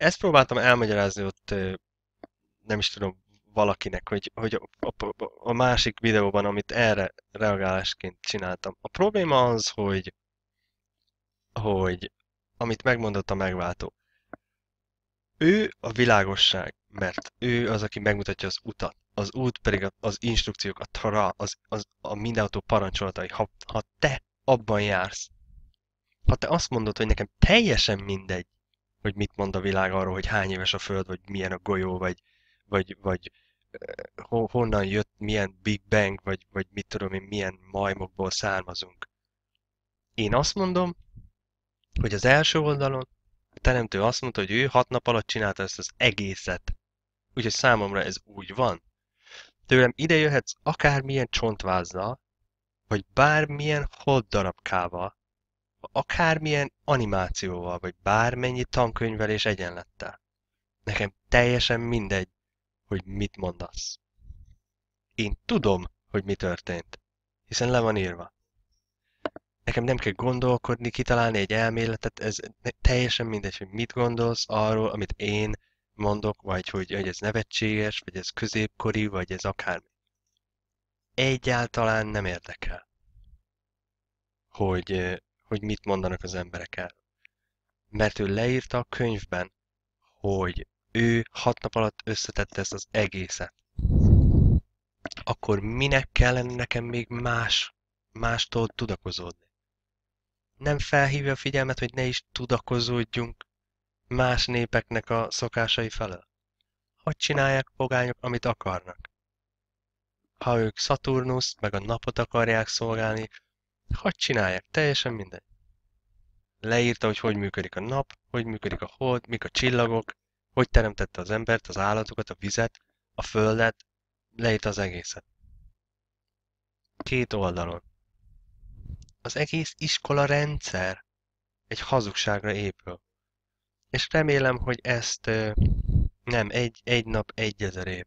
ezt próbáltam elmagyarázni ott, nem is tudom, valakinek, hogy a másik videóban, amit erre reagálásként csináltam. A probléma az, hogy amit megmondott a megváltó, ő a világosság, mert ő az, aki megmutatja az utat. Az út pedig az instrukciók, a tara, a mindenható parancsolatai. Ha te abban jársz, ha te azt mondod, hogy nekem teljesen mindegy, hogy mit mond a világ arról, hogy hány éves a Föld, vagy milyen a golyó, vagy honnan jött, milyen Big Bang, vagy mit tudom én, milyen majmokból származunk. Én azt mondom, hogy az első oldalon a teremtő azt mondta, hogy ő 6 nap alatt csinálta ezt az egészet. Úgyhogy számomra ez úgy van. Tőlem ide jöhetsz akármilyen csontvázzal, vagy bármilyen hold darabkával, akármilyen animációval, vagy bármennyi tankönyvvel és egyenlettel. Nekem teljesen mindegy, hogy mit mondasz. Én tudom, hogy mi történt, hiszen le van írva. Nekem nem kell gondolkodni, kitalálni egy elméletet, ez teljesen mindegy, hogy mit gondolsz arról, amit én mondok, vagy hogy ez nevetséges, vagy ez középkori, vagy ez akármi. Egyáltalán nem érdekel, hogy mit mondanak az emberek el. Mert ő leírta a könyvben, hogy ő 6 nap alatt összetette ezt az egészet. Akkor minek kellene nekem még mástól tudakozódni? Nem felhívja a figyelmet, hogy ne is tudakozódjunk más népeknek a szokásai felől? Hogy csinálják pogányok, amit akarnak? Ha ők Szaturnuszt meg a napot akarják szolgálni, hogy csinálják, teljesen mindegy. Leírta, hogy működik a nap, hogy működik a hold, mik a csillagok, hogy teremtette az embert, az állatokat, a vizet, a földet, leírta az egészet. 2 oldalon. Az egész iskola rendszer egy hazugságra épül. És remélem, hogy ezt nem, egy nap 1000 év.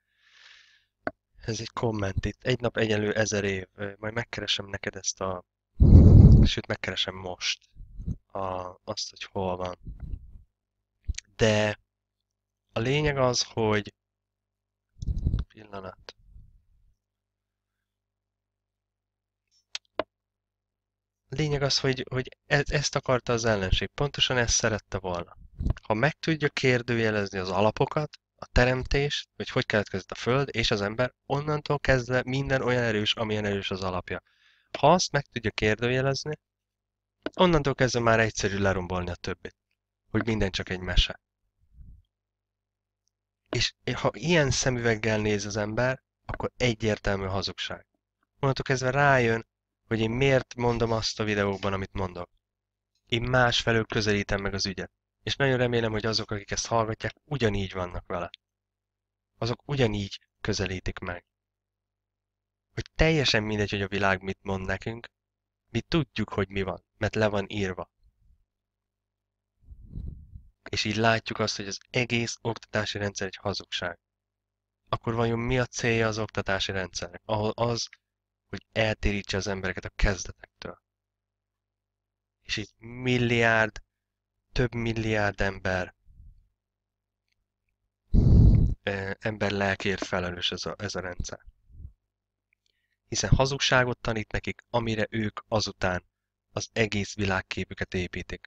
Ez egy komment itt. 1 nap egyenlő 1000 év. Majd megkeresem neked ezt sőt, megkeresem most azt, hogy hol van. De a lényeg az, hogy pillanat. A lényeg az, hogy ezt akarta az ellenség. Pontosan ezt szerette volna. Ha meg tudja kérdőjelezni az alapokat, a teremtést, hogy keletkezett a Föld és az ember, onnantól kezdve minden olyan erős, amilyen erős az alapja. Ha azt meg tudja kérdőjelezni, onnantól kezdve már egyszerű lerombolni a többit. Hogy minden csak egy mese. És ha ilyen szemüveggel néz az ember, akkor egyértelmű hazugság. Onnantól kezdve rájön, hogy én miért mondom azt a videóban, amit mondok. Én másfelől közelítem meg az ügyet. És nagyon remélem, hogy azok, akik ezt hallgatják, ugyanígy vannak vele. Azok ugyanígy közelítik meg. Hogy teljesen mindegy, hogy a világ mit mond nekünk, mi tudjuk, hogy mi van, mert le van írva. És így látjuk azt, hogy az egész oktatási rendszer egy hazugság. Akkor vajon mi a célja az oktatási rendszernek? Ahol az, hogy eltérítse az embereket a kezdetektől. És így több milliárd ember lelkért felelős ez a rendszer. Hiszen hazugságot tanít nekik, amire ők azután az egész világképüket építik.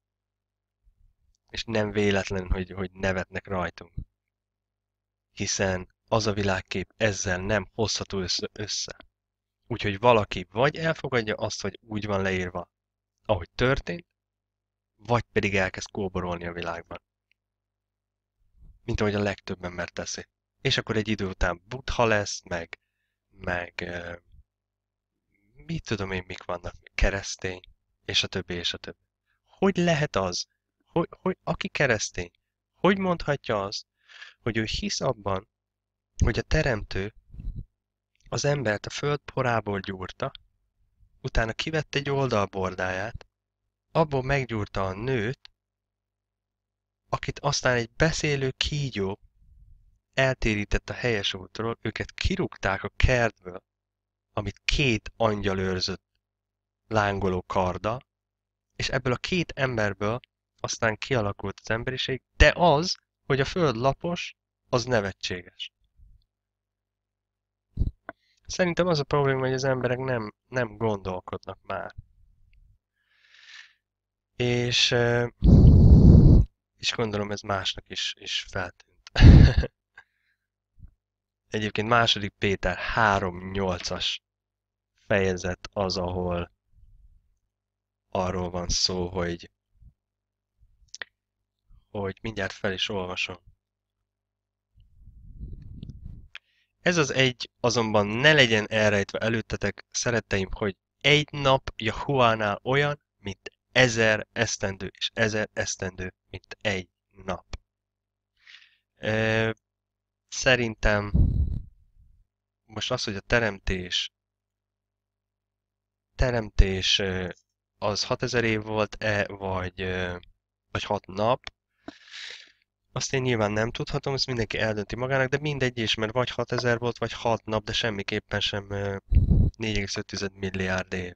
És nem véletlen, hogy nevetnek rajtunk. Hiszen az a világkép ezzel nem hozható össze. Úgyhogy valaki vagy elfogadja azt, hogy úgy van leírva, ahogy történt, vagy pedig elkezd kóborolni a világban. Mint ahogy a legtöbb ember teszi. És akkor egy idő után buddha lesz, meg mit tudom én, mik vannak, keresztény, és a többi, és a többi. Hogy lehet az, hogy aki keresztény, hogy mondhatja azt, hogy ő hisz abban, hogy a teremtő az embert a föld porából gyúrta, utána kivette egy oldalbordáját, abból meggyúrta a nőt, akit aztán egy beszélő kígyó eltérített a helyes útról, őket kirúgták a kertből, amit 2 angyal őrzött lángoló karddal, és ebből a 2 emberből aztán kialakult az emberiség, de az, hogy a Föld lapos, az nevetséges. Szerintem az a probléma, hogy az emberek nem gondolkodnak már. És, és gondolom ez másnak is feltűnt. Egyébként második Péter 3:8-as fejezet az, ahol arról van szó, hogy mindjárt fel is olvasom. Ez az egy azonban ne legyen elrejtve előttetek, szeretteim, hogy egy nap Jahuánál olyan, mint 1000 esztendő, és 1000 esztendő, mint egy nap. Szerintem most az, hogy a teremtés az 6000 év volt-e, vagy 6 nap, azt én nyilván nem tudhatom, ezt mindenki eldönti magának, de mindegy is, mert vagy 6000 volt, vagy 6 nap, de semmiképpen sem 4,5 milliárd év.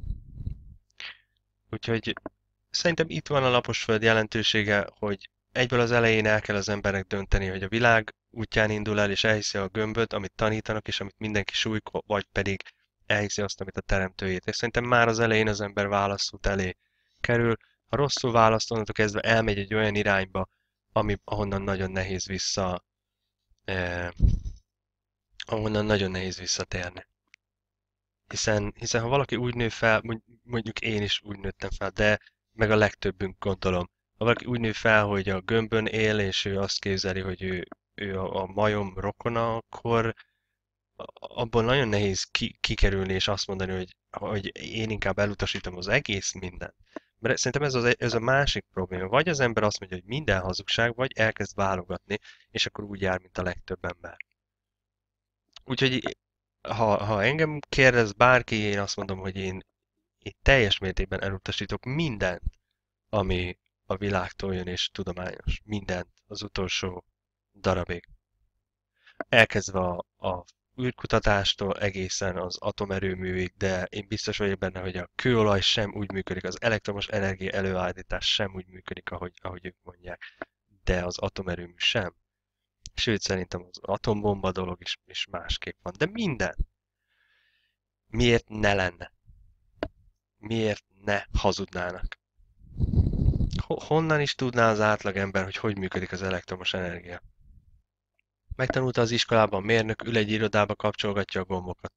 Úgyhogy szerintem itt van a laposföld jelentősége, hogy egyből az elején el kell az embernek dönteni, hogy a világ útján indul el, és elhiszi a gömböt, amit tanítanak, és amit mindenki súlyk, vagy pedig elhiszi azt, amit a teremtőjét. És szerintem már az elején az ember válaszút elé kerül. Ha rosszul választ, onnantól kezdve elmegy egy olyan irányba, ahonnan nagyon nehéz eh, ahonnan nagyon nehéz visszatérni. Hiszen ha valaki úgy nő fel, mondjuk én is úgy nőttem fel, de meg a legtöbbünk gondolom. Ha valaki úgy nő fel, hogy a gömbön él, és ő azt képzeli, hogy ő a majom rokona, akkor abból nagyon nehéz kikerülni és azt mondani, hogy én inkább elutasítom az egész mindent. Mert szerintem ez a másik probléma. Vagy az ember azt mondja, hogy minden hazugság, vagy elkezd válogatni, és akkor úgy jár, mint a legtöbb ember. Úgyhogy ha engem kérdez bárki, én azt mondom, hogy én teljes mértékben elutasítok mindent, ami a világtól jön és tudományos. Mindent az utolsó darabig. Elkezdve a űrkutatástól egészen az atomerőművig, de én biztos vagyok benne, hogy a kőolaj sem úgy működik, az elektromos energia előállítás sem úgy működik, ahogy ők mondják, de az atomerőmű sem. Sőt, szerintem az atombomba dolog is másképp van. De minden. Miért ne lenne? Miért ne hazudnának? Honnan is tudná az átlagember, hogy működik az elektromos energia? Megtanulta az iskolában, mérnök ül egy irodába, kapcsolgatja a gombokat.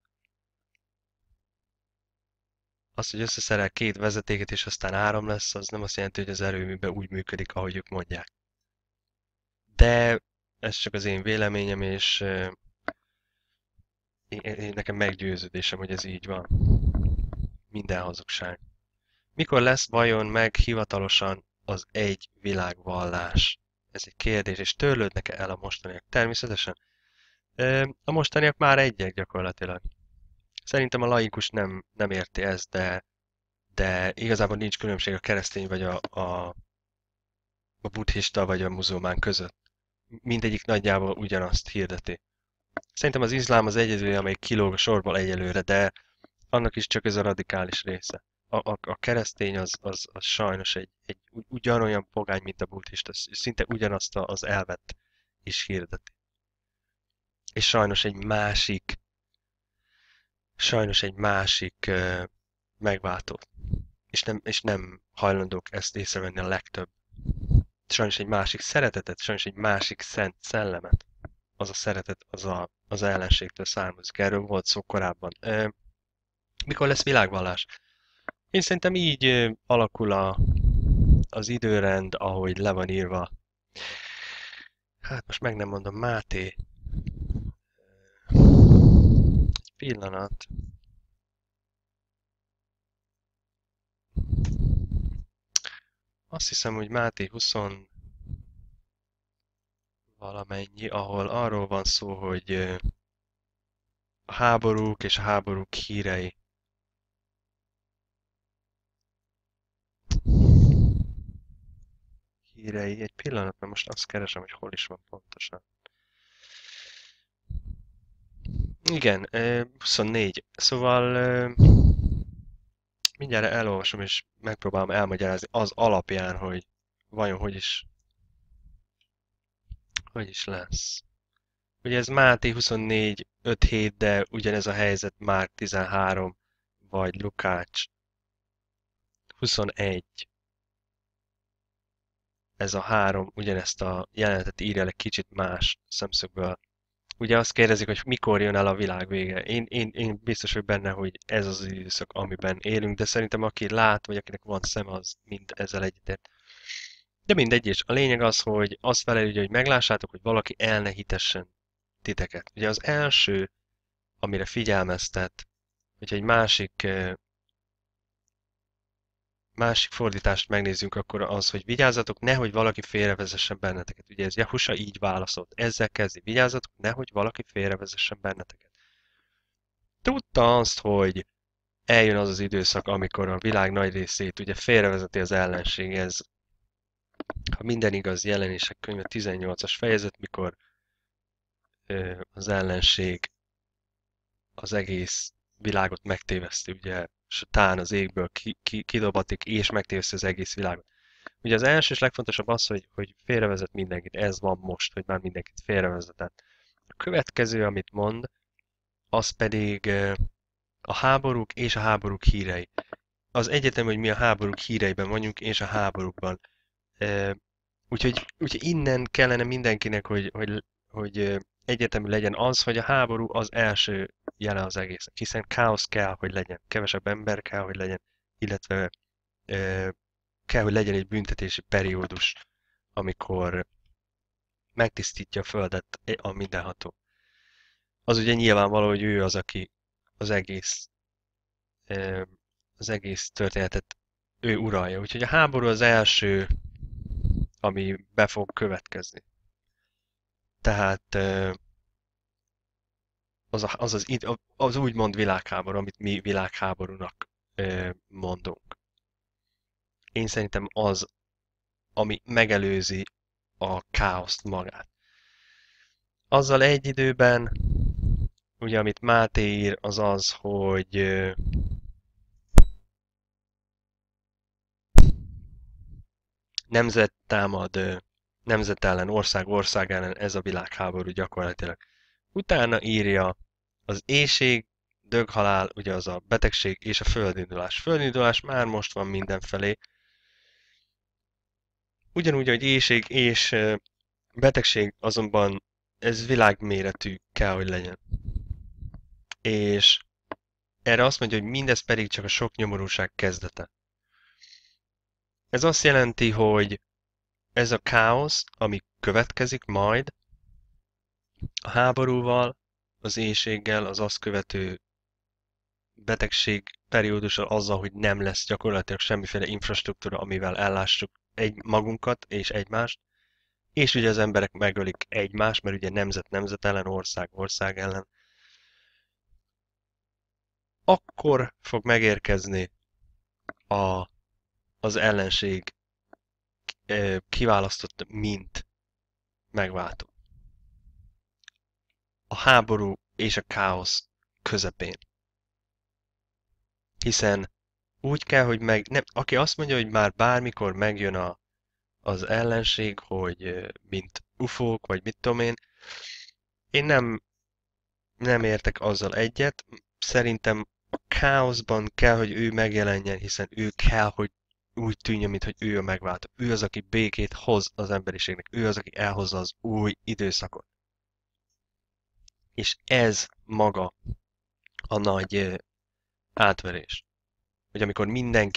Az, hogy összeszerel két vezetéket, és aztán áram lesz, az nem azt jelenti, hogy az erőműben úgy működik, ahogy ők mondják. De ez csak az én véleményem, és nekem meggyőződésem, hogy ez így van. Minden hazugság. Mikor lesz vajon meg hivatalosan az egy világvallás? Ez egy kérdés, és törlődnek-e el a mostaniak? Természetesen. A mostaniak már egyek gyakorlatilag. Szerintem a laikus nem érti ezt, de igazából nincs különbség a keresztény vagy a buddhista vagy a muzulmán között. Mindegyik nagyjából ugyanazt hirdeti. Szerintem az iszlám az egyedül, amely kilóg a sorból egyelőre, de annak is csak ez a radikális része. A keresztény az sajnos egy ugyanolyan pogány, mint a buddhista, szinte ugyanazt az elvet is hirdeti. És sajnos egy másik megváltó. És nem hajlandók ezt észrevenni a legtöbb. Sajnos egy másik szeretetet, sajnos egy másik szent szellemet. Az a szeretet, az ellenségtől származik. Erről volt szó korábban. Mikor lesz világvallás? Én szerintem így alakul az időrend, ahogy le van írva. Hát most meg nem mondom, Máté. Egy pillanat. Azt hiszem, hogy Máté 20 valamennyi, ahol arról van szó, hogy a háborúk és a háborúk hírei. Egy pillanat, mert most azt keresem, hogy hol is van pontosan. Igen, 24. Szóval mindjárt elolvasom és megpróbálom elmagyarázni az alapján, hogy vajon hogy is lesz. Ugye ez Máté 24, 5-7, de ugyanez a helyzet Márk 13, vagy Lukács 21. Ez a három ugyanezt a jelenetet írja le kicsit más szemszögből. Ugye azt kérdezik, hogy mikor jön el a világ vége. Én biztos vagyok benne, hogy ez az időszak, amiben élünk, de szerintem aki lát, vagy akinek van szem, az mind ezzel egyetért. De mindegy is. A lényeg az, hogy azt felelő, hogy meglássátok, hogy valaki el ne hitessen titeket. Ugye az első, amire figyelmeztet, hogyha egy másik fordítást megnézzünk, akkor az, hogy vigyázzatok, nehogy valaki félrevezessen benneteket. Ugye ez Jahusa így válaszolt. Ezzel kezdi. Vigyázzatok, nehogy valaki félrevezessen benneteket. Tudta azt, hogy eljön az az időszak, amikor a világ nagy részét ugye félrevezeti az ellenség. Ez, ha minden igaz, Jelenések könyve 18-as fejezet, mikor az ellenség az egész világot megtéveszti, ugye Satán az égből kidobatik, és megtéveszti az egész világot. Ugye az első és legfontosabb az, hogy félrevezet mindenkit. Ez van most, hogy már mindenkit félrevezetett. A következő, amit mond, az pedig a háborúk és a háborúk hírei. Az egyetem, hogy mi a háborúk híreiben vagyunk, és a háborúkban. Úgyhogy innen kellene mindenkinek, hogy egyetemű legyen az, hogy a háború az első jele az egésznek, hiszen káosz kell, hogy legyen, kevesebb ember kell, hogy legyen, illetve kell, hogy legyen egy büntetési periódus, amikor megtisztítja a földet a mindenható. Az ugye nyilvánvaló, hogy ő az, aki az egész történetet ő uralja. Úgyhogy a háború az első, ami be fog következni. Tehát az úgymond világháború, amit mi világháborúnak mondunk. Én szerintem az, ami megelőzi a káoszt magát. Azzal egy időben, ugye amit Máté ír, az az, hogy nemzet támad nemzet ellen, ország ellen, ez a világháború gyakorlatilag. Utána írja az éhség, döghalál, ugye az a betegség és a földindulás. Földindulás már most van mindenfelé. Ugyanúgy, hogy éhség és betegség, azonban ez világméretű kell, hogy legyen. És erre azt mondja, hogy mindez pedig csak a sok nyomorúság kezdete. Ez azt jelenti, hogy ez a káosz, ami következik majd a háborúval, az éhséggel, az azt követő betegség periódussal, azzal, hogy nem lesz gyakorlatilag semmiféle infrastruktúra, amivel ellássuk magunkat és egymást, és ugye az emberek megölik egymást, mert ugye nemzet ellen, ország ellen. Akkor fog megérkezni az ellenség kiválasztott mint megváltó. A háború és a káosz közepén. Hiszen úgy kell, hogy aki azt mondja, hogy már bármikor megjön az ellenség, hogy mint ufók, vagy mit tudom én nem értek azzal egyet. Szerintem a káoszban kell, hogy ő megjelenjen, hiszen ő kell, hogy úgy tűnjön, mintha ő a megváltó. Ő az, aki békét hoz az emberiségnek. Ő az, aki elhozza az új időszakot. És ez maga a nagy átverés. Hogy amikor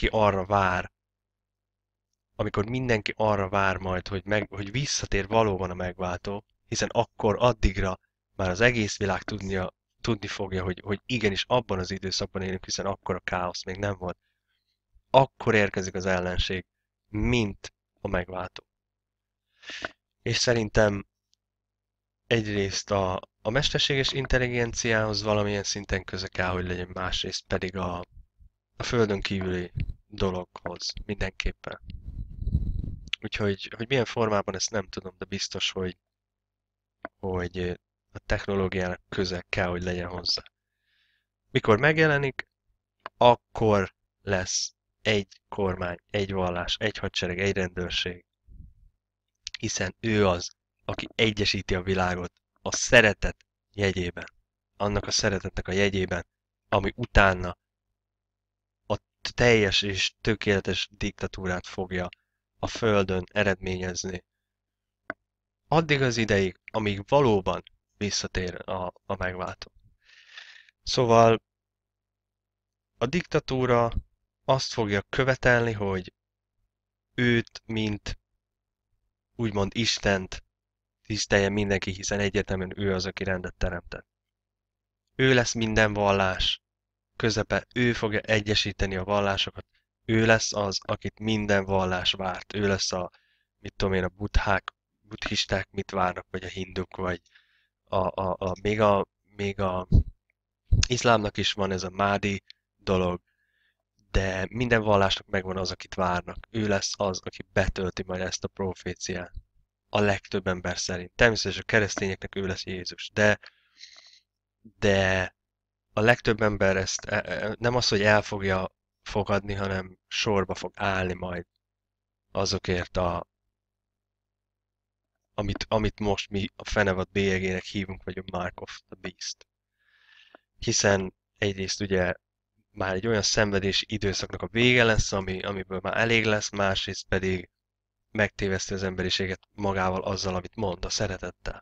mindenki arra vár majd, hogy visszatér valóban a megváltó, hiszen akkor addigra már az egész világ tudni fogja, hogy igenis abban az időszakban élünk, hiszen akkor a káosz még nem volt. Akkor érkezik az ellenség, mint a megváltó. És szerintem egyrészt a mesterséges intelligenciához valamilyen szinten köze kell, hogy legyen, másrészt pedig a földön kívüli dologhoz mindenképpen. Úgyhogy, hogy milyen formában ezt nem tudom, de biztos, hogy a technológiának köze kell, hogy legyen hozzá. Mikor megjelenik, akkor lesz egy kormány, egy vallás, egy hadsereg, egy rendőrség. hiszen ő az, aki egyesíti a világot a szeretet jegyében. Annak a szeretetnek a jegyében, ami utána a teljes és tökéletes diktatúrát fogja a Földön eredményezni. Addig az ideig, amíg valóban visszatér a megváltó. Szóval a diktatúra azt fogja követelni, hogy őt, mint úgymond Istent tisztelje mindenki, hiszen egyértelműen ő az, aki rendet teremtett. Ő lesz minden vallás közepe, ő fogja egyesíteni a vallásokat, ő lesz az, akit minden vallás várt, ő lesz a, mit tudom én, a buddhisták mit várnak, vagy a hinduk, vagy még a iszlámnak is van ez a Mádi dolog, de minden vallásnak megvan az, akit várnak. Ő lesz az, aki betölti majd ezt a proféciát. A legtöbb ember szerint. Természetesen a keresztényeknek ő lesz Jézus, de a legtöbb ember ezt nem az, hogy el fogja fogadni, hanem sorba fog állni majd azokért, amit most mi a fenevad bélyegének hívunk, vagy a Mark of the Beast. Hiszen egyrészt ugye már egy olyan szenvedési időszaknak a vége lesz, amiből már elég lesz, másrészt pedig megtéveszti az emberiséget magával azzal, amit mond, a szeretettel.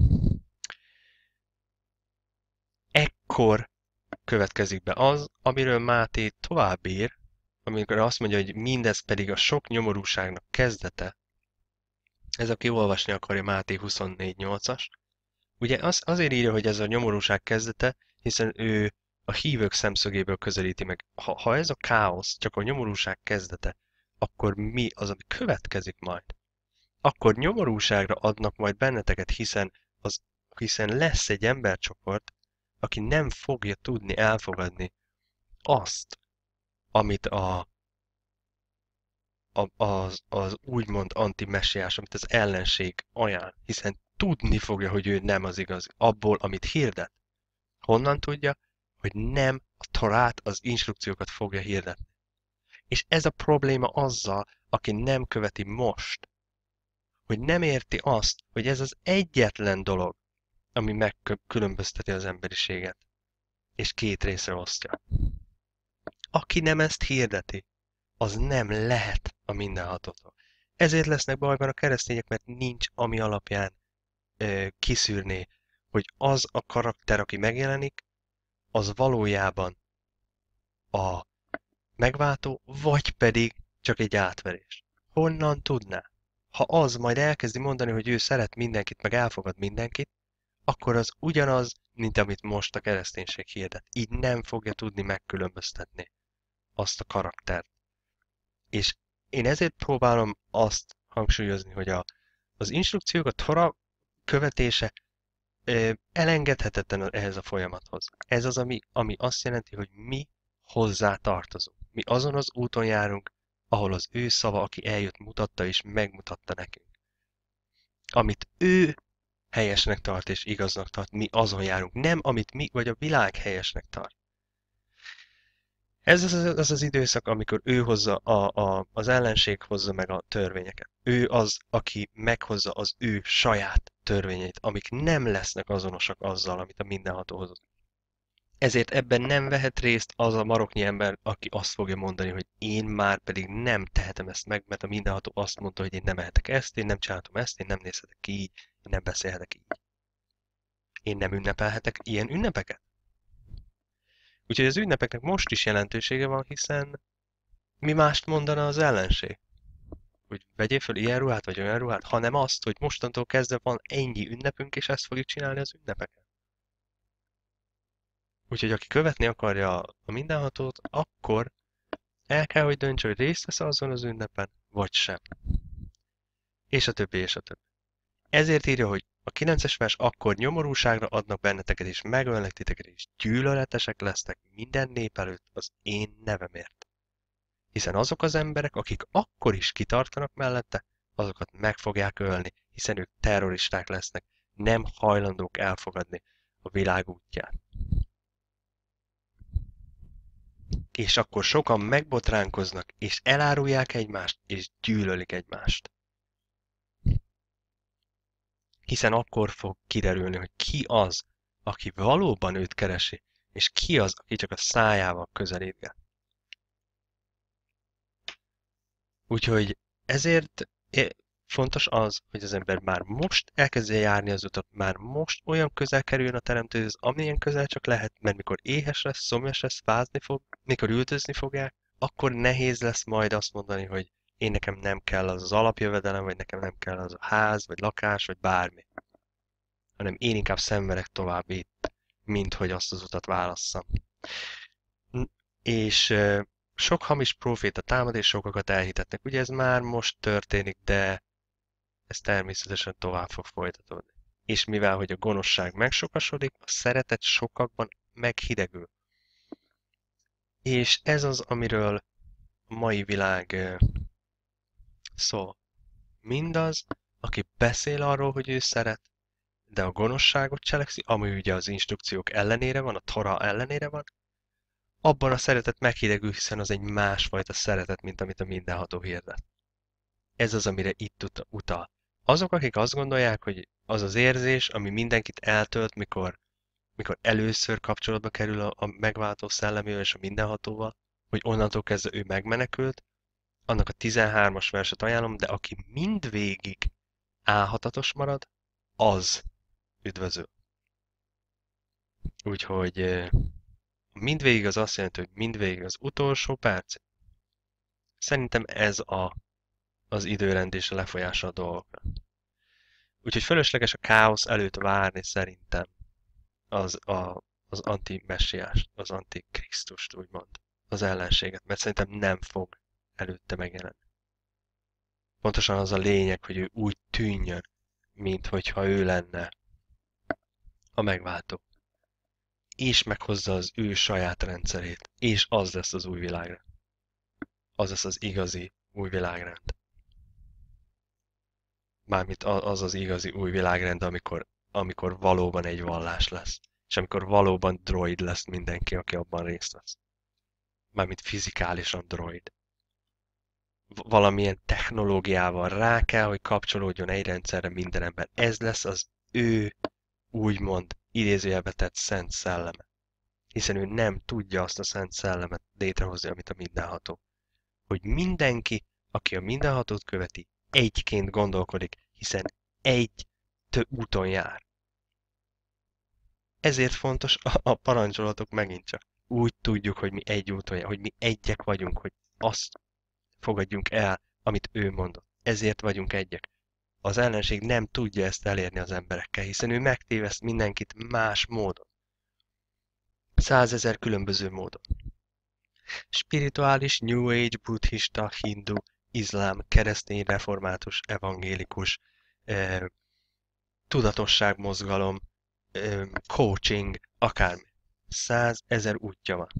Ekkor következik be az, amiről Máté tovább ír, amikor azt mondja, hogy mindez pedig a sok nyomorúságnak kezdete. Ez, aki olvasni akarja Máté 24.8-as. Ugye azért írja, hogy ez a nyomorúság kezdete, hiszen ő a hívők szemszögéből közelíti meg. Ha ez a káosz csak a nyomorúság kezdete, akkor mi az, ami következik majd? Akkor nyomorúságra adnak majd benneteket, hiszen lesz egy embercsoport, aki nem fogja tudni elfogadni azt, amit az úgymond antimessiás, amit az ellenség ajánl, hiszen tudni fogja, hogy ő nem az igaz abból, amit hirdet. Honnan tudja? Hogy nem a Torát, az instrukciókat fogja hirdetni. És ez a probléma azzal, aki nem követi most, hogy nem érti azt, hogy ez az egyetlen dolog, ami megkülönbözteti az emberiséget, és két részre osztja. Aki nem ezt hirdeti, az nem lehet a mindenhatótól. Ezért lesznek bajban a keresztények, mert nincs ami alapján kiszűrné, hogy az a karakter, aki megjelenik, az valójában a megváltó, vagy pedig csak egy átverés. Honnan tudná? Ha az majd elkezdi mondani, hogy ő szeret mindenkit, meg elfogad mindenkit, akkor az ugyanaz, mint amit most a kereszténység hirdet. Így nem fogja tudni megkülönböztetni azt a karaktert. És én ezért próbálom azt hangsúlyozni, hogy az instrukciók, a Tora követése elengedhetetlen ehhez a folyamathoz. Ez az, ami azt jelenti, hogy mi hozzá tartozunk. Mi azon az úton járunk, ahol az ő szava, aki eljött, mutatta és megmutatta nekünk. Amit ő helyesnek tart és igaznak tart, mi azon járunk. Nem amit mi vagy a világ helyesnek tart. Ez az időszak, amikor ő hozza, az ellenség hozza meg a törvényeket. Ő az, aki meghozza az ő saját törvényeit, amik nem lesznek azonosak azzal, amit a mindenható hozott. Ezért ebben nem vehet részt az a maroknyi ember, aki azt fogja mondani, hogy én már pedig nem tehetem ezt meg, mert a mindenható azt mondta, hogy én nem ehetek ezt, én nem csinálhatom ezt, én nem nézhetek ki így, én nem beszélhetek így. Én nem ünnepelhetek ilyen ünnepeket. Úgyhogy az ünnepeknek most is jelentősége van, hiszen mi mást mondana az ellenség? Hogy vegyél fel ilyen ruhát, vagy olyan ruhát, hanem azt, hogy mostantól kezdve van ennyi ünnepünk, és ezt fogjuk csinálni az ünnepeken. Úgyhogy aki követni akarja a mindenhatót, akkor el kell, hogy döntse, hogy részt vesz azon az ünnepen, vagy sem. És a többi, és a többi. Ezért írja, hogy a 9-es vers, akkor nyomorúságra adnak benneteket, és megölnek titeket, és gyűlöletesek lesznek minden nép előtt az én nevemért. Hiszen azok az emberek, akik akkor is kitartanak mellette, azokat meg fogják ölni, hiszen ők terroristák lesznek, nem hajlandók elfogadni a világ útját. És akkor sokan megbotránkoznak, és elárulják egymást, és gyűlölik egymást. Hiszen akkor fog kiderülni, hogy ki az, aki valóban őt keresi, és ki az, aki csak a szájával közelítget. Úgyhogy ezért fontos az, hogy az ember már most elkezdje járni az utat, már most olyan közel kerüljön a teremtőhöz, amilyen közel csak lehet, mert mikor éhes lesz, szomjas lesz, fázni fog, mikor üldözni fogják, akkor nehéz lesz majd azt mondani, hogy én nekem nem kell az alapjövedelem, vagy nekem nem kell az a ház, vagy lakás, vagy bármi. Hanem én inkább szenvedek tovább itt, mint hogy azt az utat válasszam. És sok hamis próféta támad, és sokakat elhitetnek. Ugye ez már most történik, de ez természetesen tovább fog folytatódni. És mivel, hogy a gonoszság megsokasodik, a szeretet sokakban meghidegül. És ez az, amiről a mai világ szól. Mindaz, aki beszél arról, hogy ő szeret, de a gonoszságot cselekszi, ami ugye az instrukciók ellenére van, a Tora ellenére van, abban a szeretet meghidegül, hiszen az egy másfajta szeretet, mint amit a mindenható hirdet. Ez az, amire itt utal. Azok, akik azt gondolják, hogy az az érzés, ami mindenkit eltölt, mikor először kapcsolatba kerül a megváltó szellemével és a mindenhatóval, hogy onnantól kezdve ő megmenekült, annak a 13-as verset ajánlom, de aki mindvégig álhatatos marad, az üdvözül. Úgyhogy mindvégig az azt jelenti, hogy mindvégig az utolsó perc. Szerintem ez az időrend és a lefolyása a dolgokra. Úgyhogy fölösleges a káosz előtt várni szerintem az anti-messiást, az antikrisztust, úgymond, az ellenséget, mert szerintem nem fog előtte megjelenni. Pontosan az a lényeg, hogy ő úgy tűnjön, mint hogyha ő lenne a megváltó. És meghozza az ő saját rendszerét, és az lesz az új világrend. Az lesz az igazi új világrend. Mármint az az igazi új világrend, amikor valóban egy vallás lesz. És amikor valóban droid lesz mindenki, aki abban részt vesz. Mármint fizikálisan droid. Valamilyen technológiával rá kell, hogy kapcsolódjon egy rendszerre minden ember. Ez lesz az ő, úgymond, idézőjelbe tett szent szelleme. Hiszen ő nem tudja azt a szent szellemet létrehozni, amit a mindenható. Hogy mindenki, aki a mindenhatót követi, egyként gondolkodik, hiszen egy úton jár. Ezért fontos a parancsolatok megint csak. Úgy tudjuk, hogy mi egy úton jár, hogy mi egyek vagyunk, hogy azt fogadjunk el, amit ő mondott. Ezért vagyunk egyek. Az ellenség nem tudja ezt elérni az emberekkel, hiszen ő megtéveszt mindenkit más módon. 100 000 különböző módon. Spirituális, New Age, buddhista, hindu, iszlám, keresztény, református, evangélikus, tudatosságmozgalom, coaching, akármi. 100 000 útja van.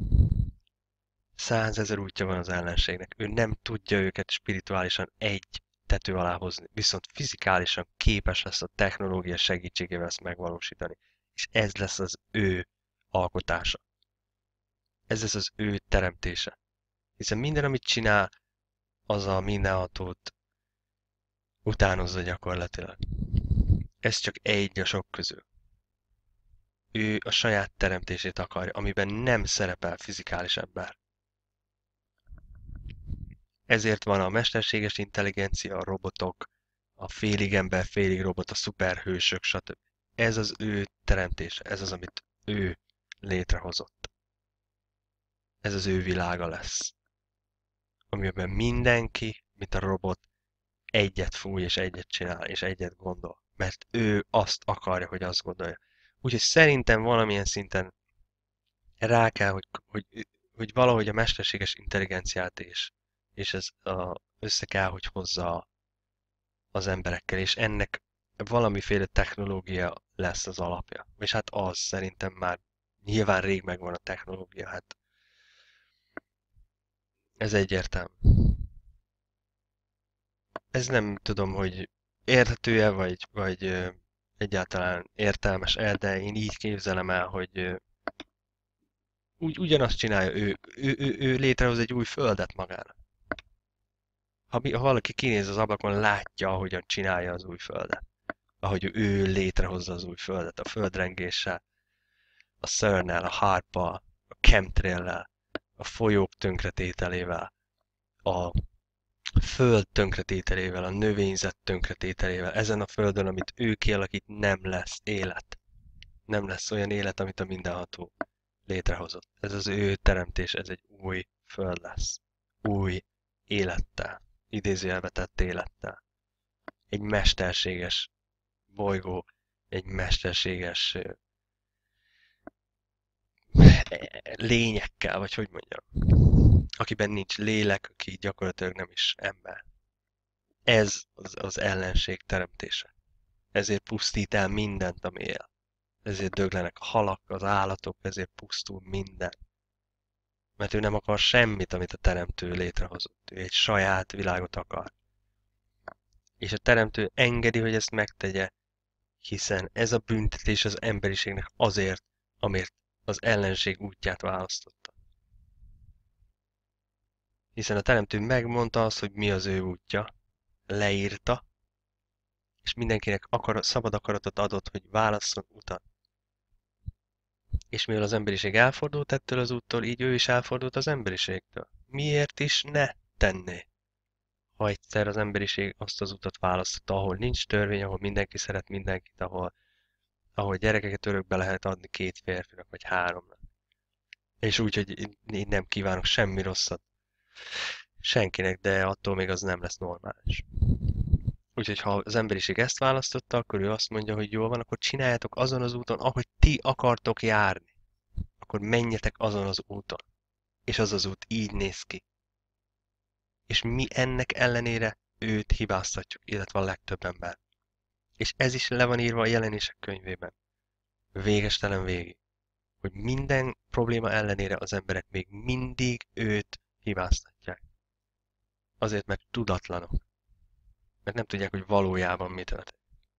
100 000 útja van az ellenségnek. Ő nem tudja őket spirituálisan egy tető alá hozni, viszont fizikálisan képes lesz a technológia segítségével ezt megvalósítani. És ez lesz az ő alkotása. Ez lesz az ő teremtése. Hiszen minden, amit csinál, az a mindenhatót utánozza gyakorlatilag. Ez csak egy a sok közül. Ő a saját teremtését akarja, amiben nem szerepel fizikális ember. Ezért van a mesterséges intelligencia, a robotok, a félig ember, félig robot, a szuperhősök, stb. Ez az ő teremtése, ez az, amit ő létrehozott. Ez az ő világa lesz. Amiben mindenki, mint a robot, egyet fúj, és egyet csinál, és egyet gondol. Mert ő azt akarja, hogy azt gondolja. Úgyhogy szerintem valamilyen szinten rá kell, hogy valahogy a mesterséges intelligenciát és ez össze kell, hogy hozza az emberekkel, és ennek valamiféle technológia lesz az alapja. És hát az szerintem már nyilván rég megvan a technológia, hát ez egyértelmű. Ez nem tudom, hogy érthető-e, vagy egyáltalán értelmes-e, de én így képzelem el, hogy ugyanazt csinálja ő létrehoz egy új földet magának. Ha valaki kinéz az ablakon, látja, ahogyan csinálja az új földet. ahogy ő létrehozza az új földet, a földrengéssel, a CERN-nel, a HAARP-al, a chemtrail-lel, a folyók tönkretételével, a föld tönkretételével, a növényzet tönkretételével, ezen a földön, amit ő kialakít, nem lesz élet. Nem lesz olyan élet, amit a mindenható létrehozott. Ez az ő teremtés, ez egy új föld lesz. Új élettel, idézőjelbe tett élettel. Egy mesterséges bolygó, egy mesterséges lényekkel, vagy hogy mondjam, akiben nincs lélek, aki gyakorlatilag nem is ember. Ez az ellenség teremtése. Ezért pusztít el mindent, ami él. Ezért döglenek a halak, az állatok, ezért pusztul minden. Mert ő nem akar semmit, amit a teremtő létrehozott. Ő egy saját világot akar. És a teremtő engedi, hogy ezt megtegye, hiszen ez a büntetés az emberiségnek azért, amért az ellenség útját választotta. Hiszen a teremtő megmondta azt, hogy mi az ő útja, leírta, és mindenkinek szabad akaratot adott, hogy válasszon utat. És mivel az emberiség elfordult ettől az úttól, így ő is elfordult az emberiségtől. Miért is ne tenné? Ha egyszer az emberiség azt az utat választotta, ahol nincs törvény, ahol mindenki szeret mindenkit, ahol gyerekeket örökbe lehet adni 2 férfinak vagy 3-nak. És úgy, hogy én nem kívánok semmi rosszat senkinek, de attól még az nem lesz normális. Úgyhogy ha az emberiség ezt választotta, akkor ő azt mondja, hogy jól van, akkor csináljátok azon az úton, ahogy ti akartok járni. Akkor menjetek azon az úton. És az az út így néz ki. És mi ennek ellenére őt hibáztatjuk, illetve a legtöbb ember. És ez is le van írva a Jelenések könyvében. Végestelen végig. Hogy minden probléma ellenére az emberek még mindig őt hibáztatják. Azért, mert tudatlanok. Mert nem tudják, hogy valójában mi történik.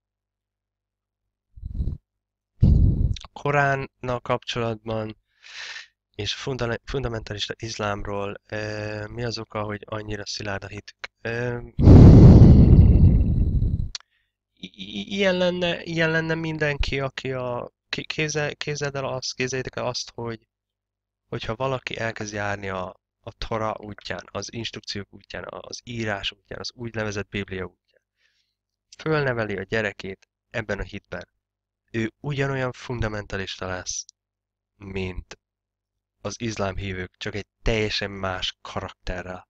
A Koránnal kapcsolatban és a fundamentalista iszlámról mi az oka, hogy annyira szilárd a hitük? Ilyen lenne mindenki, aki képzeljétek el azt, hogyha valaki elkezd járni a Tora útján, az instrukciók útján, az írás útján, az úgynevezett Biblia útján, fölneveli a gyerekét ebben a hitben, ő ugyanolyan fundamentalista lesz, mint az iszlám hívők, csak egy teljesen más karakterrel.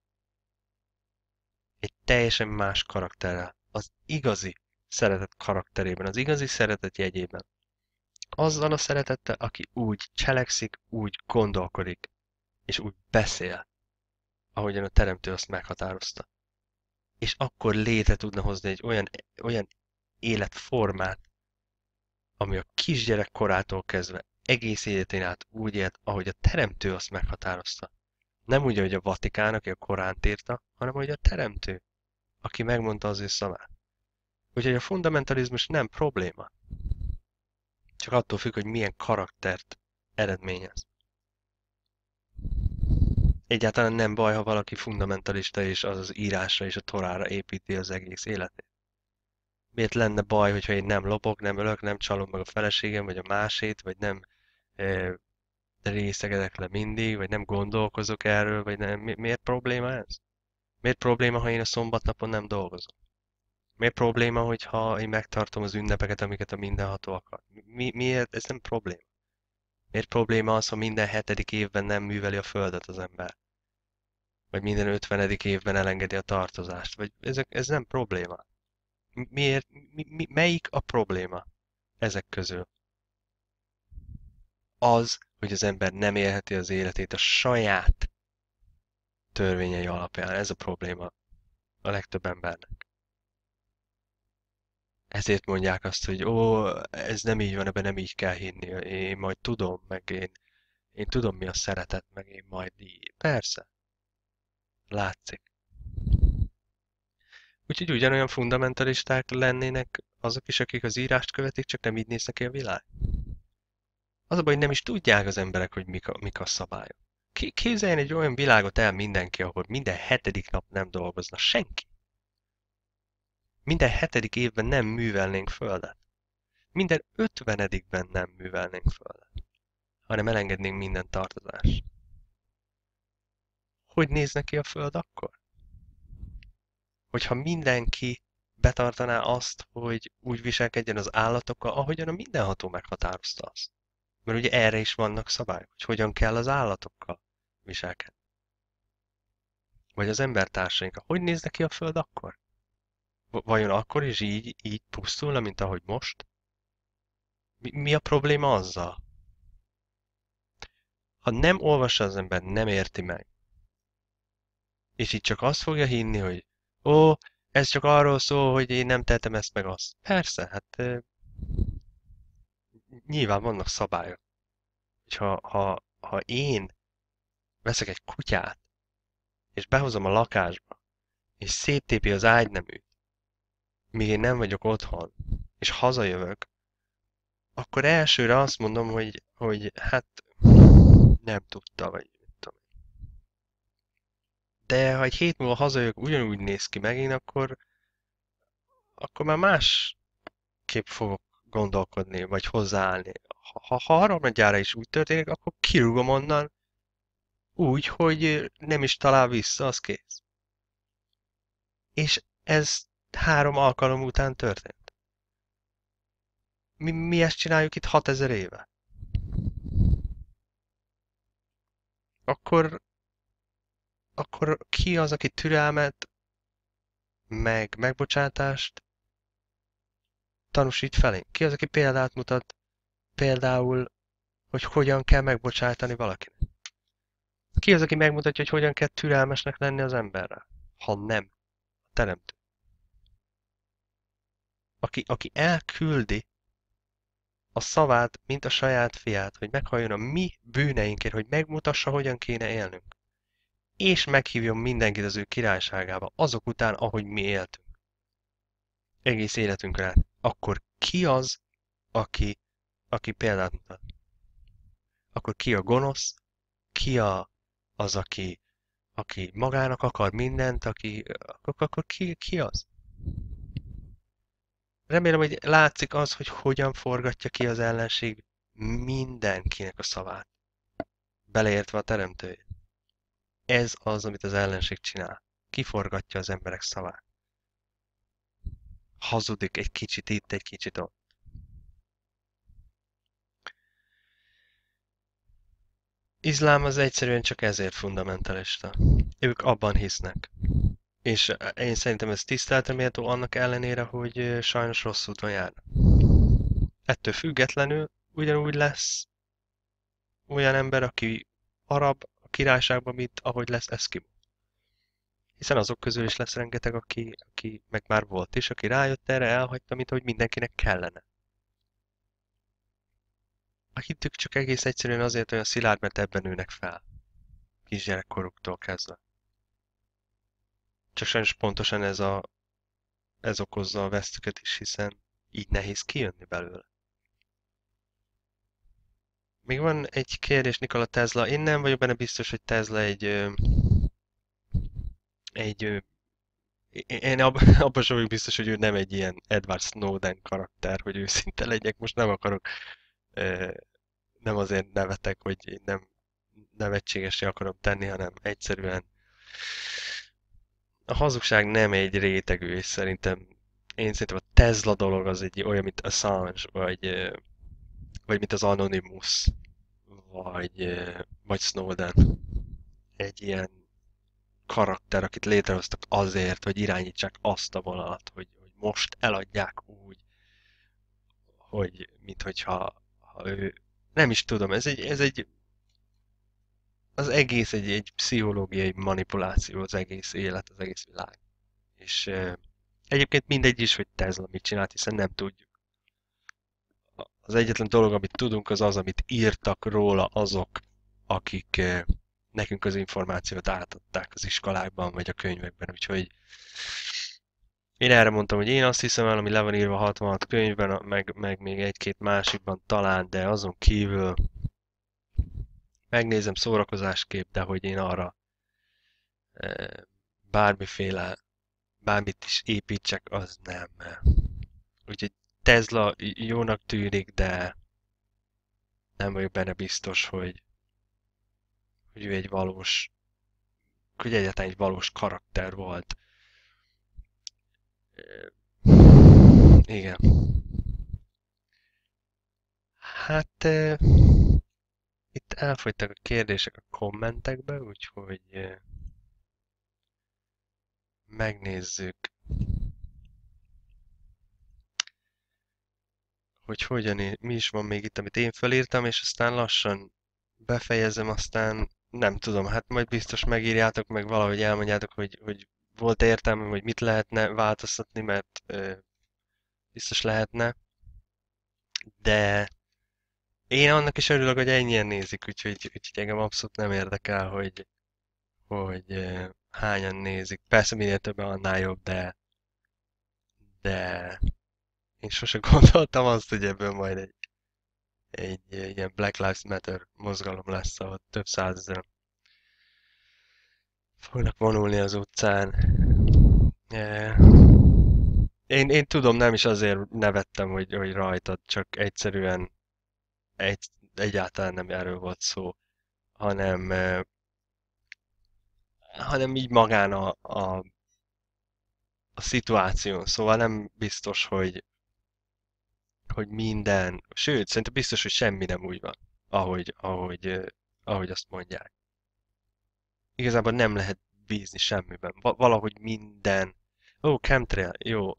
Egy teljesen más karakterrel. Az igazi szeretet karakterében, az igazi szeretet jegyében. Azzal a szeretettel, aki úgy cselekszik, úgy gondolkodik, és úgy beszél, ahogyan a teremtő azt meghatározta. És akkor létre tudna hozni egy olyan életformát, ami a kisgyerek korától kezdve egész életén át úgy élt, ahogy a teremtő azt meghatározta. Nem úgy, ahogy a Vatikán, aki a Koránt írta, hanem ahogy a teremtő, aki megmondta az ő szavát. Úgyhogy a fundamentalizmus nem probléma. Csak attól függ, hogy milyen karaktert eredményez. Egyáltalán nem baj, ha valaki fundamentalista és az írásra és a Torára építi az egész életét. Miért lenne baj, hogyha én nem lopok, nem ölök, nem csalom meg a feleségem, vagy a másét, vagy nem részegedek le mindig, vagy nem gondolkozok erről, vagy nem. Miért probléma ez? Miért probléma, ha én a szombatnapon nem dolgozom? Miért probléma, hogyha én megtartom az ünnepeket, amiket a mindenható akar? Miért? Ez nem probléma. Miért probléma az, ha minden 7. évben nem műveli a földet az ember? Vagy minden 50. évben elengedi a tartozást? Vagy ez nem probléma. Miért? Melyik a probléma ezek közül? Az, hogy az ember nem élheti az életét a saját törvényei alapján. Ez a probléma a legtöbb embernek. Ezért mondják azt, hogy ez nem így van, ebben nem így kell hinni. Én majd tudom, meg én tudom, mi a szeretet, meg én majd így. Persze. Látszik. Úgyhogy ugyanolyan fundamentalisták lennének azok is, akik az írást követik, csak nem így néznek ki a világ. Az a baj, hogy nem is tudják az emberek, hogy mik a szabályok. Képzeljen egy olyan világot el mindenki, ahol minden 7. nap nem dolgozna senki. Minden 7. évben nem művelnénk földet. Minden 50-ben nem művelnénk földet, hanem elengednénk minden tartozást. Hogy néz neki a föld akkor? Hogyha mindenki betartaná azt, hogy úgy viselkedjen az állatokkal, ahogyan a mindenható meghatározta azt. Mert ugye erre is vannak szabályok, hogy hogyan kell az állatokkal viselkedni. Vagy az embertársainkkal. Hogy néz neki a föld akkor? Vajon akkor is így pusztulna, mint ahogy most? Mi a probléma azzal? Ha nem olvassa az ember, nem érti meg, és így csak azt fogja hinni, hogy ó, ez csak arról szól, hogy én nem tettem ezt meg azt. Persze, hát nyilván vannak szabályok. És ha én veszek egy kutyát, és behozom a lakásba, és széttépi az ágyneműt, míg én nem vagyok otthon, és hazajövök, akkor elsőre azt mondom, hogy hát nem tudta, vagy mit tudom. De ha egy hét múlva hazajövök, ugyanúgy néz ki megint, akkor már másképp fogok gondolkodni, vagy hozzáállni. Ha harmadjára is úgy történik, akkor kirúgom onnan úgy, hogy nem is talál vissza, az kész. És ez 3 alkalom után történt. Mi ezt csináljuk itt 6000 éve. Akkor, akkor ki az, aki türelmet, meg megbocsátást tanúsít felénk? Ki az, aki példát mutat, például, hogy hogyan kell megbocsátani valakinek? Ki az, aki megmutatja, hogy hogyan kell türelmesnek lenni az emberrel? Ha nem, a teremtő. Aki elküldi a szavát, mint a saját fiát, hogy meghalljon a mi bűneinkért, hogy megmutassa, hogyan kéne élnünk. És meghívjon mindenkit az ő királyságába, azok után, ahogy mi éltünk. Egész életünkre át. Akkor ki az, aki példát mutat? Akkor ki a gonosz? Ki az, aki magának akar mindent, akkor ki az? Remélem, hogy látszik az, hogy hogyan forgatja ki az ellenség mindenkinek a szavát, beleértve a teremtőjét. Ez az, amit az ellenség csinál. Kiforgatja az emberek szavát. Hazudik egy kicsit itt, egy kicsit ott. Izlám az egyszerűen csak ezért fundamentalista. Ők abban hisznek. És én szerintem ez tiszteletre méltó annak ellenére, hogy sajnos rossz úton jár. Ettől függetlenül ugyanúgy lesz olyan ember, aki arab a királyságban, mint ahogy lesz eszkimó. Hiszen azok közül is lesz rengeteg, aki meg már volt is, aki rájött erre, elhagyta, mint ahogy mindenkinek kellene. A hitük csak egész egyszerűen azért olyan szilárd, mert ebben nőnek fel. Kisgyerekkoruktól kezdve. Csak sajnos pontosan ez okozza a vesztüket is, hiszen így nehéz kijönni belőle. Még van egy kérdés, Nikola Tesla. Én nem vagyok benne biztos, hogy Tesla egy én abban sem vagyok biztos, hogy ő nem egy ilyen Edward Snowden karakter, hogy őszinte legyek. Most nem akarok, nem azért nevetek, hogy én nem nevetségesé akarom tenni, hanem egyszerűen a hazugság nem egy rétegű, és én szerintem a Tesla dolog az egy olyan, mint Assange, vagy mint az Anonymous, vagy Snowden. Egy ilyen karakter, akit létrehoztak azért, hogy irányítsák azt a vonalat, hogy most eladják úgy, hogy minthogyha ő... Nem is tudom, az egész egy pszichológiai manipuláció, az egész élet, az egész világ. És egyébként mindegy is, hogy Tesla mit csinált, hiszen nem tudjuk. Az egyetlen dolog, amit tudunk, az az, amit írtak róla azok, akik nekünk az információt átadták az iskolákban, vagy a könyvekben. Úgyhogy én erre mondtam, hogy én azt hiszem el, ami le van írva 66 könyvben, meg még egy-két másikban talán, de azon kívül megnézem szórakozásképp, de hogy én arra bármiféle bármit is építsek, az nem. Úgyhogy Tesla jónak tűnik, de nem vagyok benne biztos, hogy ő egy valós, hogy egyáltalán egy valós karakter volt. Igen. Hát itt elfogytak a kérdések a kommentekbe, úgyhogy megnézzük, hogy mi is van még itt, amit én felírtam, és aztán lassan befejezem, aztán nem tudom, hát majd biztos megírjátok, meg valahogy elmondjátok, hogy volt értelme, hogy mit lehetne változtatni, mert biztos lehetne, de én annak is örülök, hogy ennyien nézik, úgyhogy engem abszolút nem érdekel, hogy hányan nézik. Persze minél többen, annál jobb, de én sose gondoltam azt, hogy ebből majd egy ilyen Black Lives Matter mozgalom lesz, ahol több százezer fognak vonulni az utcán. Eh, én tudom, nem is azért nevettem, hogy rajtad, csak egyszerűen egyáltalán nem erről volt szó, hanem, hanem így magán a szituáción. Szóval nem biztos, hogy minden, sőt, szerintem biztos, hogy semmi nem úgy van, ahogy azt mondják. Igazából nem lehet bízni semmiben. Valahogy minden... Ó, chemtrail, jó.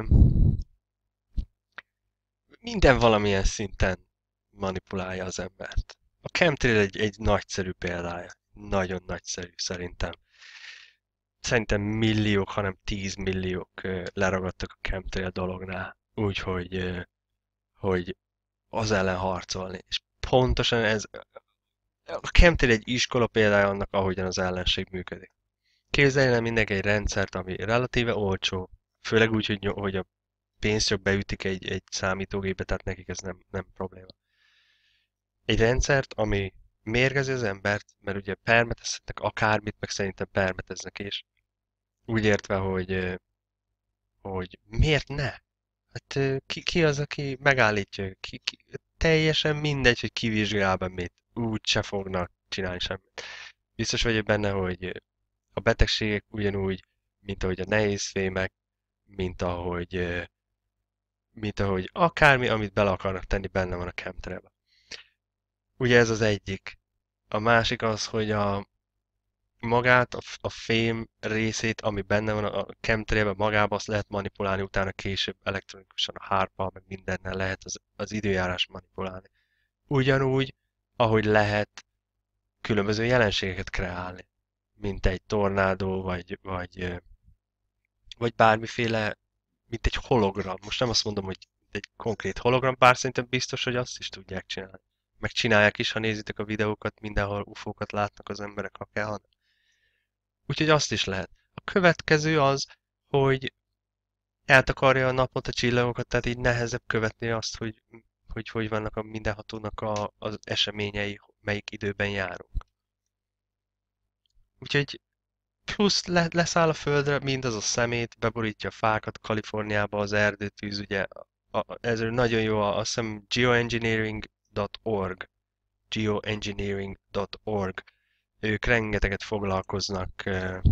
Minden valamilyen szinten manipulálja az embert. A chemtrail egy nagyszerű példája. Nagyon nagyszerű szerintem. Szerintem milliók, hanem 10 milliók leragadtak a chemtrail dolognál. Úgyhogy hogy az ellen harcolni. És pontosan ez, a chemtrail egy iskola példája annak, ahogyan az ellenség működik. Képzeljen el mindenki egy rendszert, ami relatíve olcsó, főleg úgy, hogy a pénzt csak beütik egy számítógépbe, tehát nekik ez nem probléma. Egy rendszert, ami mérgezi az embert, mert ugye permetezhetnek akármit, meg szerintem permeteznek is. Úgy értve, hogy miért ne? Hát ki az, aki megállítja? Teljesen mindegy, hogy kivizsgál be mit. Úgy se fognak csinálni semmit. Biztos vagyok benne, hogy a betegségek ugyanúgy, mint ahogy a nehézfémek, mint ahogy, mint ahogy akármi, amit bele akarnak tenni, benne van a chemtrailben. Ugye ez az egyik. A másik az, hogy magát, a fém részét, ami benne van a chemtrailben, magában azt lehet manipulálni, utána később elektronikusan a hárpal, meg mindennel lehet az időjárás manipulálni. Ugyanúgy, ahogy lehet különböző jelenségeket kreálni, mint egy tornádó, vagy bármiféle, mint egy hologram. Most nem azt mondom, hogy egy konkrét hologram, bár szerintem biztos, hogy azt is tudják csinálni. Megcsinálják is, ha nézitek a videókat, mindenhol ufókat látnak az emberek, ha kell. Úgyhogy azt is lehet. A következő az, hogy eltakarja a napot, a csillagokat, tehát így nehezebb követni azt, hogy vannak a mindenhatónak az eseményei, melyik időben járunk. Úgyhogy plusz leszáll a földre mindaz a szemét, beborítja a fákat, Kaliforniába az erdőtűz, ugye ez nagyon jó, azt hiszem geoengineering.org, ők rengeteget foglalkoznak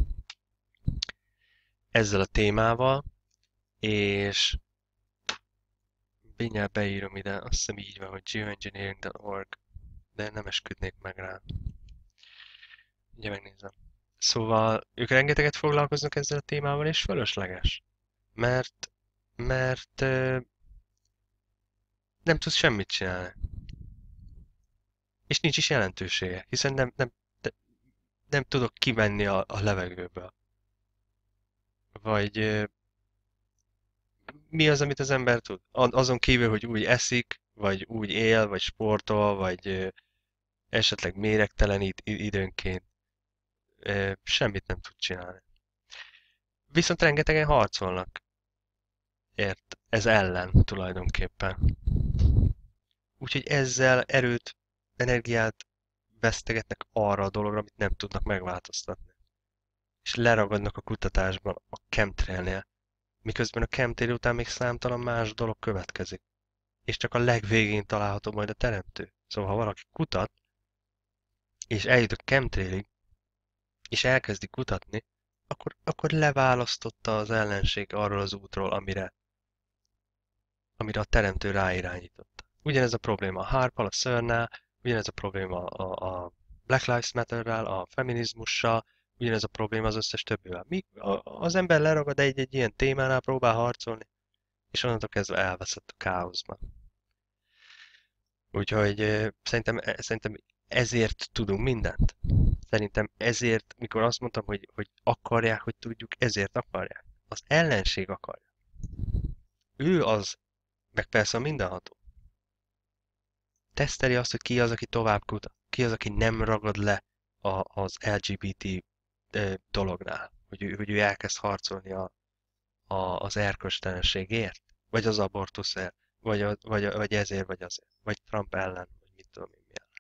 ezzel a témával, és mindjárt beírom ide, azt hiszem így van, hogy geoengineering.org, de nem esküdnék meg rá. Ugye megnézem. Szóval ők rengeteget foglalkoznak ezzel a témával, és fölösleges. Mert nem tudsz semmit csinálni. És nincs is jelentősége, hiszen nem tudok kivenni a levegőből. Vagy mi az, amit az ember tud? Azon kívül, hogy úgy eszik, vagy úgy él, vagy sportol, vagy esetleg méregtelenít időnként. Semmit nem tud csinálni. Viszont rengetegen harcolnak. Ez ellen tulajdonképpen. Úgyhogy ezzel erőt, energiát vesztegetnek arra a dologra, amit nem tudnak megváltoztatni. és leragadnak a kutatásban a chemtrailnél, miközben a chemtrail után még számtalan más dolog következik, és csak a legvégén található majd a teremtő. Szóval ha valaki kutat, és eljut a chemtrailig, és elkezdi kutatni, akkor leválasztotta az ellenség arról az útról, amire a teremtő ráirányította. Ugyanez a probléma a Harpal, a CERN-nál, ugyanez a probléma a Black Lives Matter-rel, a feminizmussal, ugyanez a probléma az összes többivel. Az ember leragad egy ilyen témánál, próbál harcolni, és onnantól kezdve elveszett a káoszban. Úgyhogy szerintem ezért tudunk mindent. Szerintem ezért, mikor azt mondtam, hogy akarják, hogy tudjuk, ezért akarják. Az ellenség akarja. Ő az, meg persze a mindenható. Teszteli azt, hogy ki az, aki tovább kutat. Ki az, aki nem ragad le az LGBT dolognál. Hogy ő elkezd harcolni az erkölcstelenségért. Vagy az abortuszért. Vagy ezért, vagy azért. Vagy Trump ellen. Vagy mit tudom én mi ellen.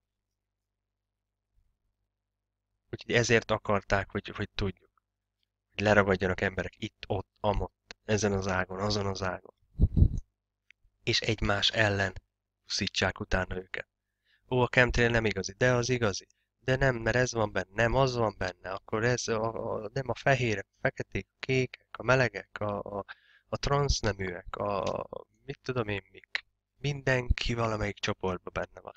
Úgyhogy ezért akarták, hogy tudjuk. Hogy leragadjanak emberek itt, ott, amott. Ezen az ágon, azon az ágon. És egymás ellen puszítsák utána őket. Ó, a chemtrail nem igazi, de az igazi. De nem, mert ez van benne, nem az van benne, akkor ez nem a fehérek, a feketék, a kékek, a melegek, a transzneműek, mit tudom én mik. Mindenki valamelyik csoportban benne van.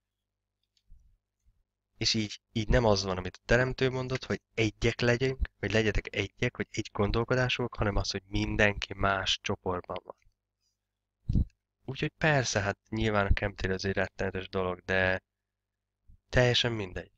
És így nem az van, amit a teremtő mondott, hogy egyek legyünk, vagy legyetek egyek, vagy egy gondolkodásúak, hanem az, hogy mindenki más csoportban van. Úgyhogy persze, hát nyilván a chemtrail az egy rettenetes dolog, de teljesen mindegy.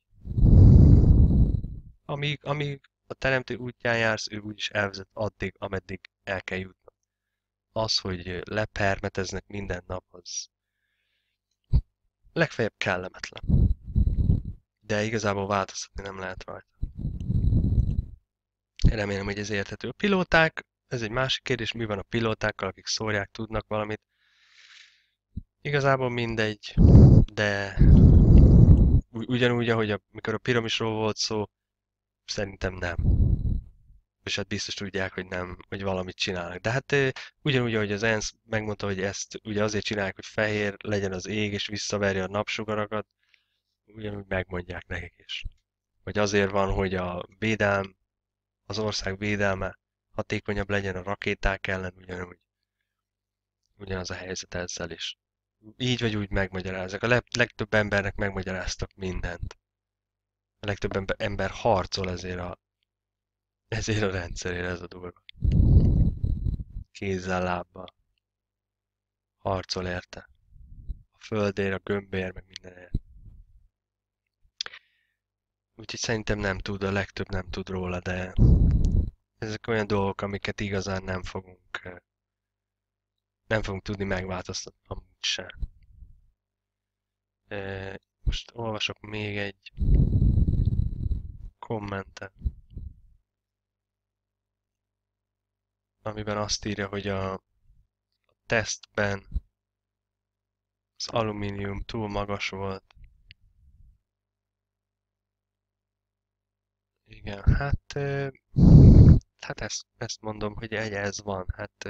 Amíg a teremtő útján jársz, ő úgyis elvezet addig, ameddig el kell jutnod. Az, hogy lepermeteznek minden nap, az legfeljebb kellemetlen. De igazából változtatni nem lehet rajta. Remélem, hogy ez érthető. A pilóták, ez egy másik kérdés, mi van a pilótákkal, akik szórják, tudnak valamit. Igazából mindegy, de ugyanúgy, ahogy amikor a piramisról volt szó, szerintem nem. És hát biztos tudják, hogy nem, hogy valamit csinálnak. De hát ugyanúgy, ahogy az ENSZ megmondta, hogy ezt ugye azért csinálják, hogy fehér legyen az ég, és visszaverje a napsugarakat, ugyanúgy megmondják nekik is. Vagy azért van, hogy az ország védelme hatékonyabb legyen a rakéták ellen, ugyanaz a helyzet ezzel is. Így vagy úgy megmagyarázzák. A legtöbb embernek megmagyaráztak mindent. A legtöbb ember harcol ezért a rendszerért, ez a durva. Kézzel, lábbal. Harcol érte. A földért, a gömbért, meg mindenért. Úgyhogy szerintem nem tud, a legtöbb nem tud róla, de ezek olyan dolgok, amiket igazán nem fogunk tudni megváltoztatni, amúgy se. Most olvasok még egy kommentet, amiben azt írja, hogy a tesztben az alumínium túl magas volt. Igen, hát ezt mondom, hogy ez van. Hát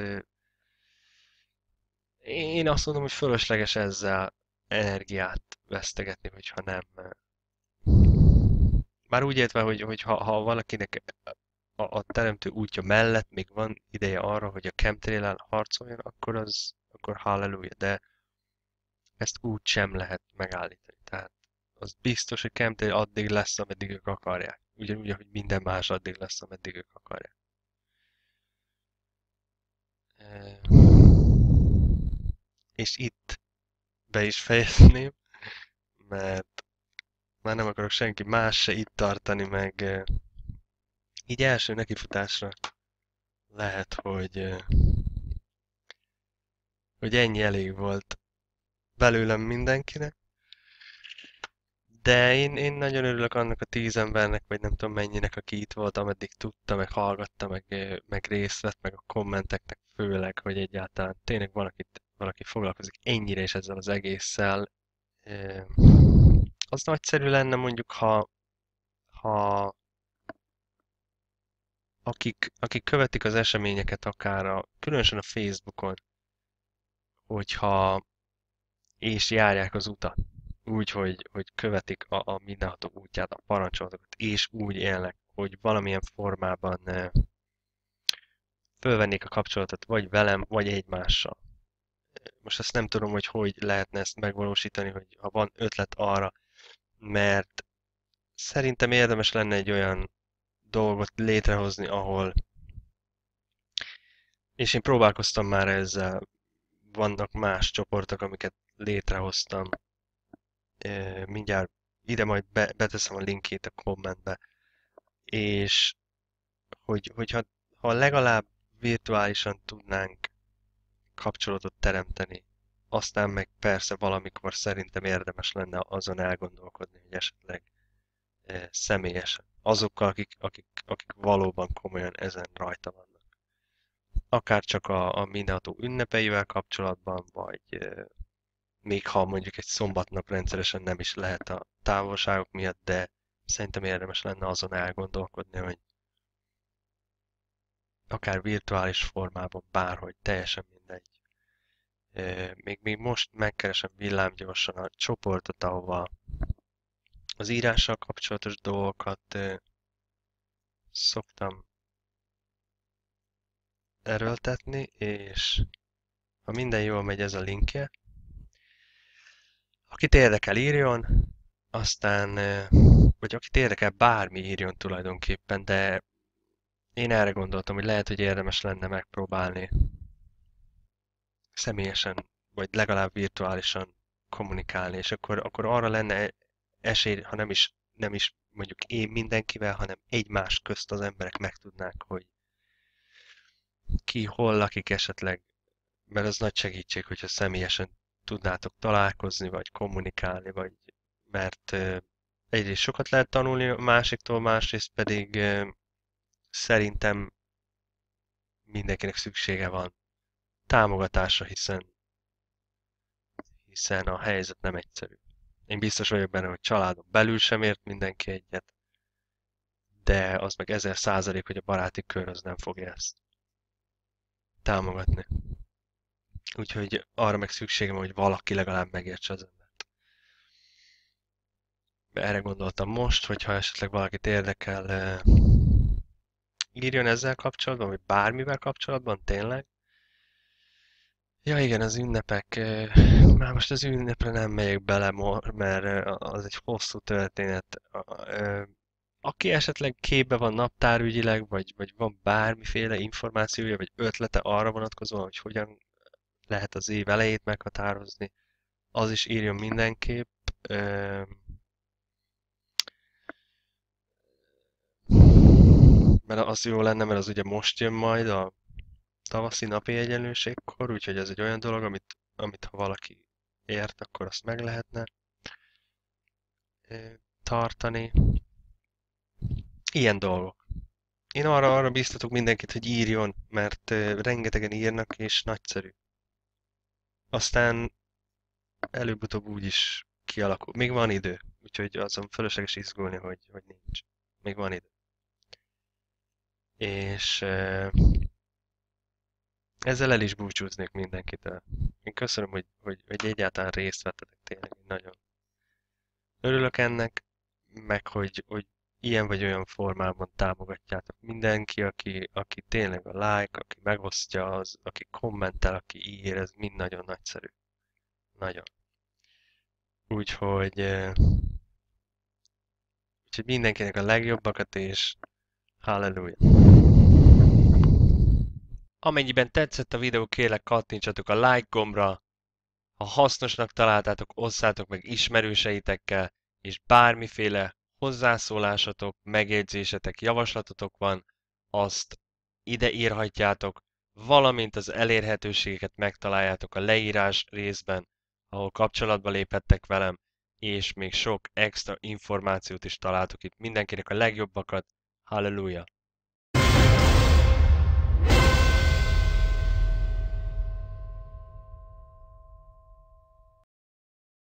én azt mondom, hogy fölösleges ezzel energiát vesztegetni, hogyha nem. Már úgy értve, hogy ha valakinek a teremtő útja mellett még van ideje arra, hogy a chemtrail-en harcoljon, akkor halleluja, de ezt úgy sem lehet megállítani. Tehát az biztos, hogy chemtrail addig lesz, ameddig ők akarják. Ugyanúgy, ahogy minden más addig lesz, ameddig ők akarják. És itt be is fejezném, mert már nem akarok senki más se itt tartani, meg így első nekifutásra lehet, hogy ennyi elég volt belőlem mindenkinek. De én nagyon örülök annak a 10 embernek, vagy nem tudom mennyinek, aki itt volt, ameddig tudta, meg hallgatta, meg részt vett, meg a kommenteknek főleg, hogy egyáltalán tényleg valaki foglalkozik ennyire is ezzel az egésszel. Az nagyszerű lenne mondjuk, ha akik követik az eseményeket akár különösen a Facebookon, hogyha és járják az utat, úgy, hogy követik a mindenható útját, a parancsolatokat, és úgy élnek, hogy valamilyen formában fölvennék a kapcsolatot vagy velem, vagy egymással. Most azt nem tudom, hogy lehetne ezt megvalósítani, hogy ha van ötlet arra, mert szerintem érdemes lenne egy olyan dolgot létrehozni, ahol, és én próbálkoztam már ezzel, vannak más csoportok, amiket létrehoztam, mindjárt ide majd beteszem a linkét a kommentbe, és hogyha ha legalább virtuálisan tudnánk kapcsolatot teremteni, aztán meg persze valamikor szerintem érdemes lenne azon elgondolkodni, hogy esetleg személyesen. Azokkal, akik valóban komolyan ezen rajta vannak. Akár csak a mindenható ünnepeivel kapcsolatban, vagy még ha mondjuk egy szombatnap rendszeresen nem is lehet a távolságok miatt, de szerintem érdemes lenne azon elgondolkodni, hogy akár virtuális formában, bárhogy, teljesen mindegy. Még most megkeresem villámgyorsan a csoportot, ahova az írással kapcsolatos dolgokat szoktam erőltetni, és ha minden jól megy, ez a linkje. Akit érdekel, írjon, aztán, vagy akit érdekel, bármi írjon tulajdonképpen, de én erre gondoltam, hogy lehet, hogy érdemes lenne megpróbálni személyesen, vagy legalább virtuálisan kommunikálni, és akkor arra lenne esély, ha nem is mondjuk én mindenkivel, hanem egymás közt az emberek megtudnák, hogy ki hol lakik esetleg, mert az nagy segítség, hogyha személyesen tudnátok találkozni, vagy kommunikálni, vagy mert egyrészt sokat lehet tanulni a másiktól, másrészt pedig szerintem mindenkinek szüksége van támogatásra, hiszen a helyzet nem egyszerű. Én biztos vagyok benne, hogy családon belül sem ért mindenki egyet, de az meg 1000%, hogy a baráti kör az nem fogja ezt támogatni. Úgyhogy arra meg szükségem, hogy valaki legalább megértse az embert. Erre gondoltam most, hogyha esetleg valakit érdekel, írjon ezzel kapcsolatban, vagy bármivel kapcsolatban, tényleg. Ja igen, az ünnepek. Már most az ünnepre nem megyek bele, mert az egy hosszú történet. Aki esetleg képbe van naptárügyileg, vagy van bármiféle információja, vagy ötlete arra vonatkozóan, hogy hogyan lehet az év elejét meghatározni, az is írjon mindenképp. Mert az jó lenne, mert az ugye most jön majd a tavaszi napi egyenlőségkor, úgyhogy ez egy olyan dolog, amit ha valaki ért, akkor azt meg lehetne tartani. Ilyen dolgok. Én arra biztatok mindenkit, hogy írjon, mert rengetegen írnak, és nagyszerű. Aztán előbb-utóbb úgy is kialakul. Még van idő, úgyhogy azon fölösleges izgulni, hogy nincs. Még van idő. És ezzel el is búcsúznék mindenkitől. Én köszönöm, hogy egyáltalán részt vettetek, tényleg nagyon örülök ennek, meg hogy ilyen vagy olyan formában támogatjátok. Mindenki, aki tényleg a like, aki megosztja, aki kommentel, aki ír, ez mind nagyon nagyszerű. Nagyon. Úgyhogy, úgyhogy mindenkinek a legjobbakat, és halleluja! Amennyiben tetszett a videó, kérlek kattintsatok a like gombra, ha hasznosnak találtátok, osszátok meg ismerőseitekkel, és bármiféle hozzászólásatok, megjegyzésetek, javaslatotok van, azt ide írhatjátok, valamint az elérhetőségeket megtaláljátok a leírás részben, ahol kapcsolatba léphettek velem, és még sok extra információt is találtok itt. Mindenkinek a legjobbakat, halleluja!